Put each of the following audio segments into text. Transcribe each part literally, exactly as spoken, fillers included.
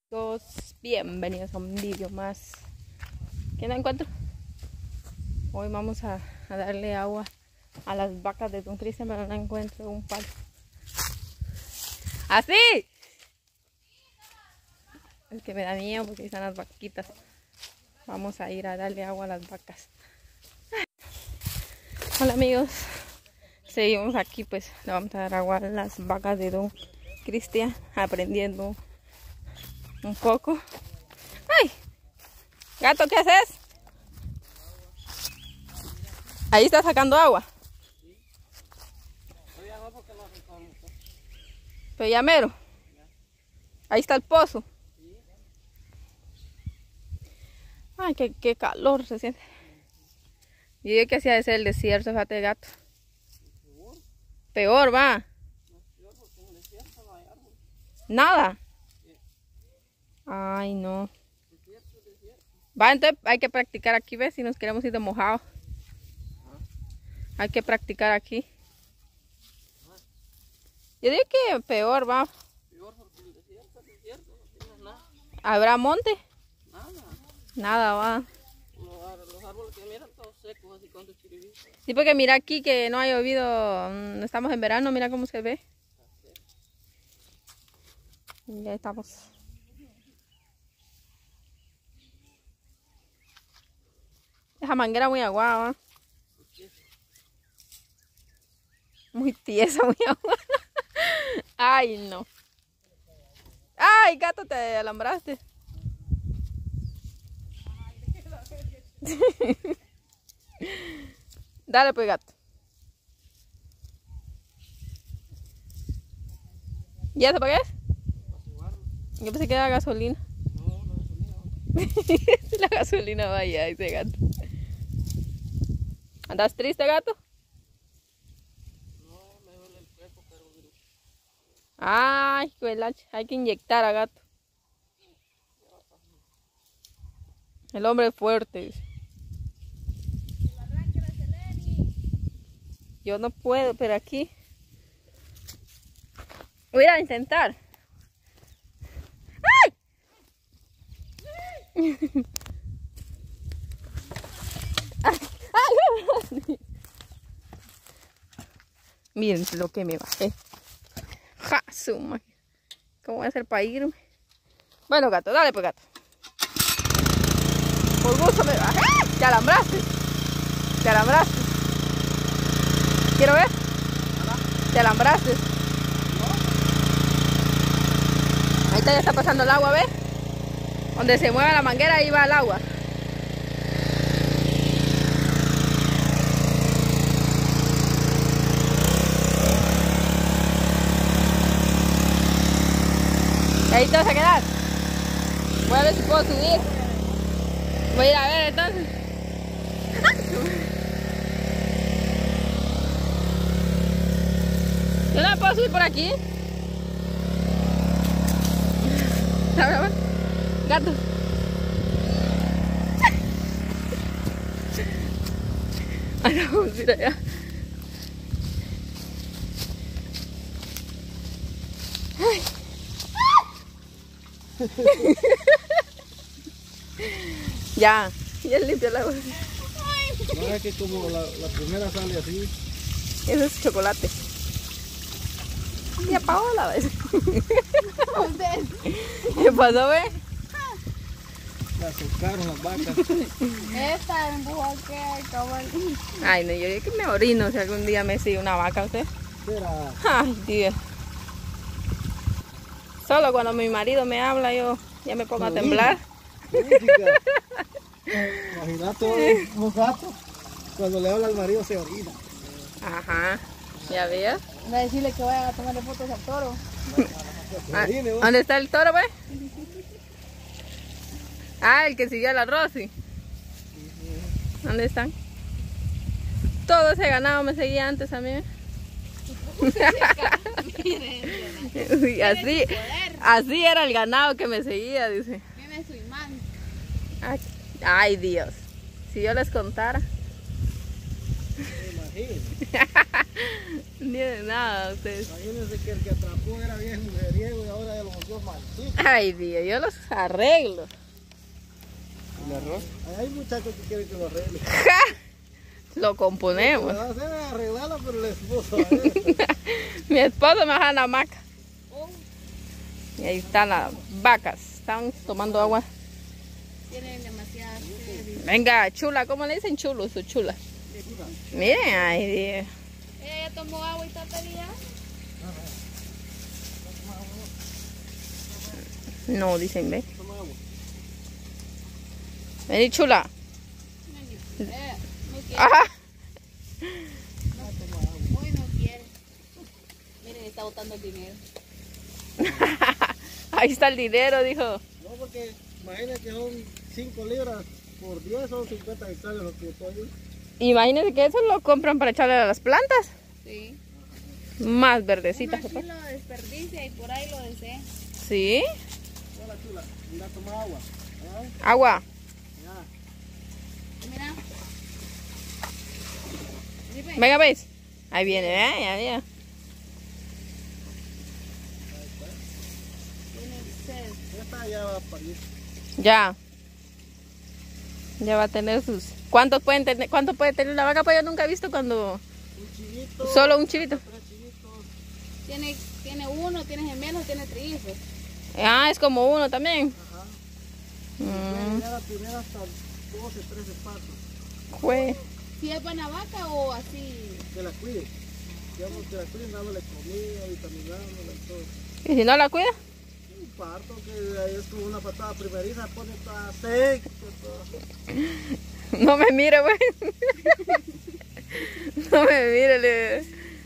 Todos bienvenidos a un vídeo más. ¿Quién la encuentro? Hoy vamos a, a darle agua a las vacas de Don Cristian, pero no encuentro un palo. ¡Así! Es que me da miedo porque están las vaquitas. Vamos a ir a darle agua a las vacas. Hola amigos, seguimos aquí, pues le vamos a dar agua a las vacas de Don Cristian, aprendiendo un poco. ¡Ay! Gato, ¿qué haces? Ahí está sacando agua. Pero ya mero. Ahí está el pozo. Ay, qué, qué calor se siente. Yo digo que hacía de ser el desierto, fíjate, el gato. Peor, va. Nada. Ay, no. Va, entonces hay que practicar aquí, ¿ves? Si nos queremos ir de mojado. Hay que practicar aquí. Yo digo que peor, va. Peor porque el desierto, el desierto, no tienes nada. ¿Habrá monte? Nada. Nada, va. Los, los árboles que miran todos secos, así con sus chiribitos. Sí, porque mira aquí que no ha llovido, no estamos en verano, mira cómo se ve. Y ya estamos. Esa manguera muy aguada, ¿va? Muy tiesa, muy aguada. Ay, no. Ay, gato, te alambraste. Dale pues, gato. ¿Ya se pagué? Yo pensé que era gasolina. No, la gasolina. La gasolina vaya, ese gato. ¿Andas triste, gato? No, me duele el cuerpo, pero... Ay, huelache, hay que inyectar a gato. El hombre es fuerte, dice. Yo no puedo, pero aquí voy a intentar. ¡Ay! ¡Ay! ¡Ay! Miren lo que me bajé. ¡Ja! Su máquina. ¿Cómo voy a hacer para irme? Bueno, gato, dale pues, gato. Por gusto me bajé. Te alambraste. Te alambraste. ¿Quiero ver? Te alambraste. Ahorita ya está pasando el agua, ¿ves? Donde se mueve la manguera, ahí va el agua. Ahí te vas a quedar. Voy a ver si puedo subir. Voy a ir a ver entonces. Yo no me puedo subir por aquí. Gato. Ahora vamos a ir allá. Ay. Ya, ya limpio el agua. No es que como la, la primera sale así. Eso es chocolate. Y apagó la vez. ¿Qué pasó, ve? La azucaron las vacas. Esta empujó que cabal. Ay, no, yo digo que me orino si algún día me sigue una vaca usted. Espera. Ay, Dios. Solo cuando mi marido me habla yo ya me pongo a temblar. Imagínate un gato. Cuando le habla al marido se orina. Ajá, ya veas. Voy a decirle que vaya a tomarle fotos al toro. Ah, ¿dónde está el toro, pues? Ah, el que siguió a la Rosy. ¿Dónde están? Todo ese ganado me seguía antes a mí. Uy, así, así era el ganado que me seguía, dice. Tiene su imán. Ay, ay, Dios. Si yo les contara. imagínense. Ni de nada ustedes. Imagínense que el que atrapó era viejo mujeriego y ahora ya lo volvió maldito. Ay, Dios, yo los arreglo. ¿El arroz? Hay muchachos que quieren que lo arregle. ¡Ja! Lo Lo que componemos. va a hacer es arreglarlo, pero el esposo a él. Mi esposo me baja la hamaca. Y ahí están las vacas. Están tomando agua. Tienen demasiadas sed. Venga, chula, ¿cómo le dicen chulo? Su chula. Miren, ay, Dios. Ella tomó agua y tapería. No, dicen, ve. Toma agua. Vení, chula. Eh, no quiere. Ajá. Hoy no quiere. Miren, está botando el dinero. Ahí está el dinero, dijo. No, porque imagínense que son cinco libras por diez, son cincuenta hectáreas lo que estoy. Imagínense que eso lo compran para echarle a las plantas. Sí. Más verdecitas. Uno aquí lo desperdicia y por ahí lo desea. Sí. Hola, chula. Mira, toma agua. ¿Eh? Agua. Ya. Y mira. ¿Sí, ve? Venga, ¿ves? Ahí viene, ¿eh? Ya, ya. Tiene sed. Esta ya va a parir. Ya. Ya va a tener sus... ¿Cuántos pueden tener? ¿Cuánto puede tener una vaca? Pues yo nunca he visto cuando... Un chivito. Solo un chivito. Tres chivitos. Tiene, tiene uno, tiene gemelos, tiene trillizos. Ah, es como uno también. Ajá. Mm, Puede la primera hasta doce, trece pasos. jue- ¿Si es buena vaca o así? Que la cuide. Digamos que la cuiden dándole comida, vitaminándola y todo. ¿Y si no la cuida? Un parto que ahí es como una patada primeriza, pone toda seca. Todo. No me mire, güey. No me mire, le...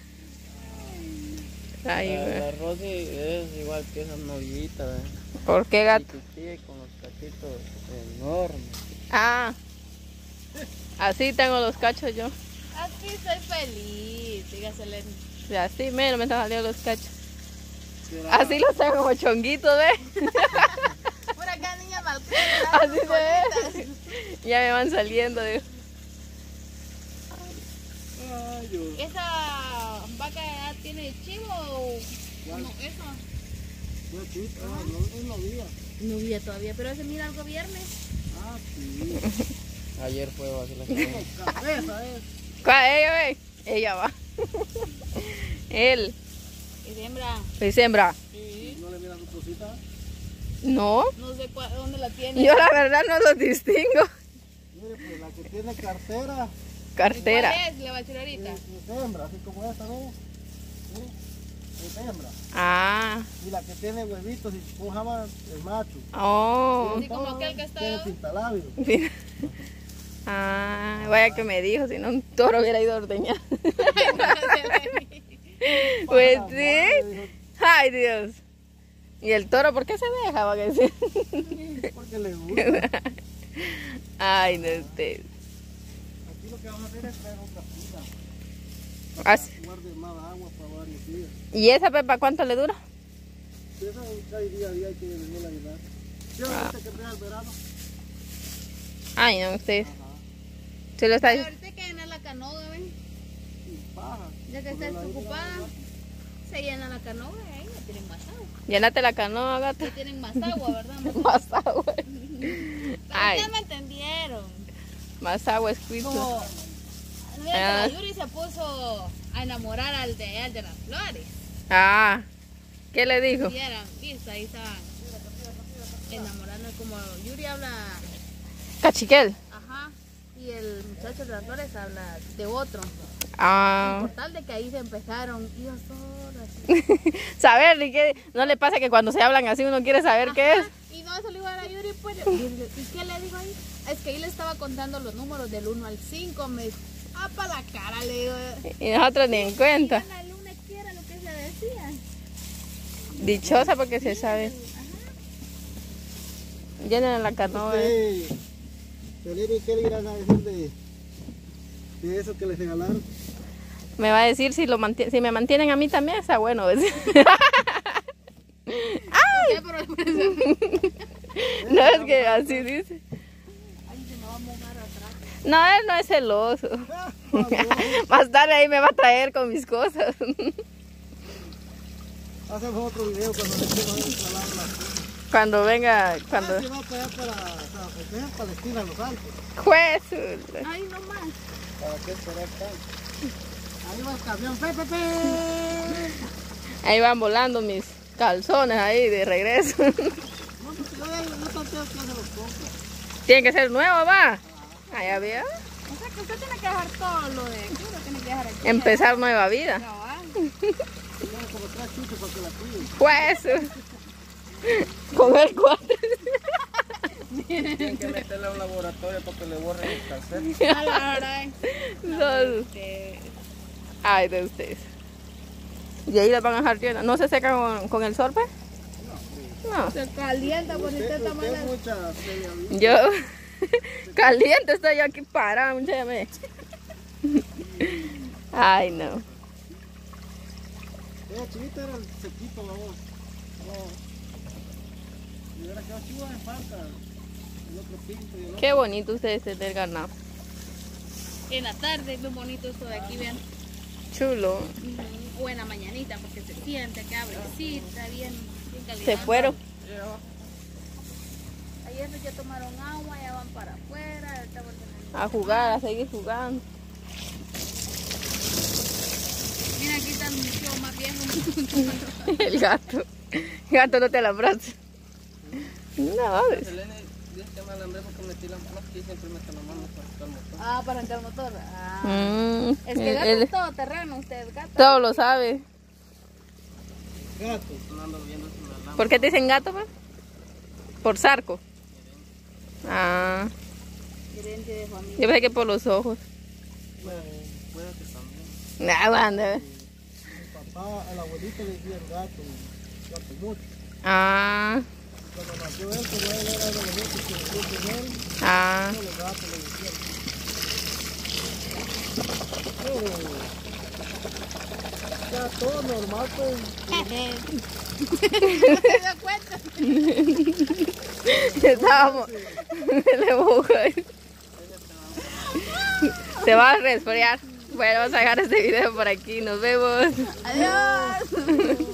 Ay, La, güey. la Rosy es igual que esa novillita, ¿verdad? ¿Por qué, gato? Chiquitilla y con los cachitos enormes. Ah. Así tengo los cachos yo. Así soy feliz, dígasele. Y así menos me están saliendo los cachos. ¿Será? Así los tengo como chonguitos, ¿ves? Por acá, niña malcriada. Así se ve. Ya me van saliendo, digo. Ay, Dios. ¿Esa vaca ya tiene chivo o ¿Cuál? no? Eso. Una chivita, ah, no es novilla. No vi todavía, pero ese mira algo viernes. Ah, sí. Ayer fue a hacer la Como cabeza es. ¿Cuál? Ella, ve. Ella va. Él. Es hembra. Se sembra. Sí. No le miras su cosita. No. No sé cuál- dónde la tiene. Yo la verdad no los distingo. Mire, pues la que tiene cartera Cartera. ¿Cuál es? Le va a decir ahorita. es, es hembra, así como esta, ¿no? Sí, es hembra. Ah. Y la que tiene huevitos y pujama es macho. Oh. Así como aquel que está- Tiene pintalabio. Ah, vaya que me dijo, si no un toro hubiera ido a ordeñar. Pues sí. Ay, Dios. ¿Y el toro por qué se deja? Va a decir. Porque le gusta. Ay, no usted. Aquí lo que vamos a hacer es traer otra pila. Así. Guarde más agua para varios días. ¿Y esa pepa cuánto le dura? Si esa cae día a día hay que venir a ayudar. Yo Ah. ahorita que trae el verano. Ay, no, usted. Ajá. Se lo está Pero diciendo. ahorita hay que llenar la canoa, ¿ven? Y paja. Ya que está desocupada, se llena la canoa y ahí ya tienen más agua. Llénate la canoa, gato. Ya tienen más agua, ¿verdad? Más, Más agua. Ay, Ustedes me entendieron. más agua es cuito. Como no, ya que Ah. la Yuri se puso a enamorar al de, al de las flores. Ah, ¿qué le dijo? Y eran, viste, ahí estaban enamorando. Como Yuri habla, Cachiquel. ajá, y el muchacho de las flores habla de otro. Ah. Por tal de que ahí se empezaron, y yo sola. así. Saber, ¿y qué? ¿No le pasa que cuando se hablan así uno quiere saber qué es? Ajá, y no, eso le iba a la Yuri, pues. ¿Y, y qué le dijo ahí? Es que ahí le estaba contando los números del uno al cinco, me ah, pa' la cara, le digo. Y nosotros ni en cuenta. Y la luna quiera lo que se decía. Dichosa porque se sabe. Ajá. Llenen la canoa. eh. Usted, Felipe, ¿qué le irán a decir de, de eso que les regalaron? Me va a decir si lo mantie- si me mantienen a mí también, está bueno. ¿ves? ¿Qué? Pero No es que así dice. ay, se me va a mojar atrás. No, él no es celoso. Más tarde ahí me va a traer con mis cosas. Hacemos otro video cuando le quiero instalar las cosas. Cuando venga, cuando... Ah, sí, va para allá para, o sea, porque es en Palestina, los Alpes. Juez. Ay, no más. ¿Para qué esperar tanto? Ahí va el camión, pe, pe, pe. Ahí van volando mis calzones ahí de regreso. No, porque yo ya no tanteo que se los compro. Tiene que ser nuevo, va. Allá había. O sea que usted tiene que dejar todo lo de aquí, lo tiene que dejar aquí. Empezar nueva vida. Cabal. Tiene como tres chuchos para que la cuiden. Juez. Con el cuatro. Tienen que meterle a un laboratorio para que le borren el cassette. A la hora, eh. Son- Ay, de ustedes. Y ahí las van a dejar llenas. ¿No se secan con, con el sorbe? No. Se calienta por si usted está Usted es mal. mucha seria vida. Yo caliente estoy yo aquí parada, muchacha. ve. Ay, no. Ella chivita era el sequito, la voz. No. Y hubiera quedado chivo en falta. El otro pinto y el otro. Qué bonito ustedes es del ganado. En la tarde, bien bonito esto de aquí, vean. Chulo. O en la mañanita, porque se siente que abrecita, bien, bien caliente. Se fueron. Ayer ya tomaron agua, ya van para afuera. ahorita vuelven a- A jugar, a seguir jugando. Mira, aquí está el museo más viejo. El gato. El gato no te la abraza. No, es- Selene dice que me alambré porque metí la mano aquí y siempre meto la mano para sacar el motor. Ah, para arrancar el motor. Ah. Mm, Es que él- gato él es todo terreno, usted, gato. todo lo sabe. Gato. No ando viendo si me alambre. ¿Por qué te dicen gato, pues? Por sarco. Ah, Herencia de familia. yo pensé que por los ojos. Puede, puede que también. Nah, banda. Mi papá, el abuelito le decía el gato. Gato mucho. Ah, Cuando nació él, como él era de los únicos que nació con él, ah. todos los gatos le decían. Pero, ya todo normal, pues. ¿Se dio cuenta? Estábamos. Le mojo. Se va a resfriar. Bueno, vamos a dejar este video por aquí. Nos vemos. Adiós.